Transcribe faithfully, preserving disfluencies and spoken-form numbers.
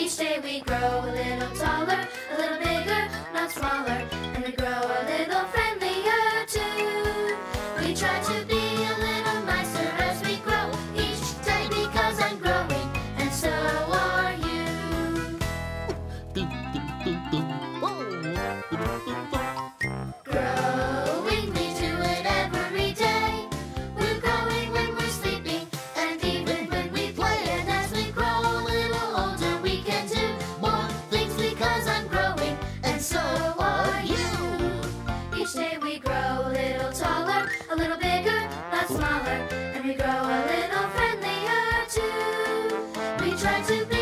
Each day we grow a little taller, a little bigger, not smaller, and we grow a little friendlier too. We try to be a little nicer as we grow each day because I'm growing, and so are you. Growing, we do it every day. We're growing when we're sleeping, and even when we play. And as we grow a little older, we can do more things because I'm growing, and so are you. Each day we grow a little taller, a little bigger, not smaller, and we grow a little friendlier too. We try to be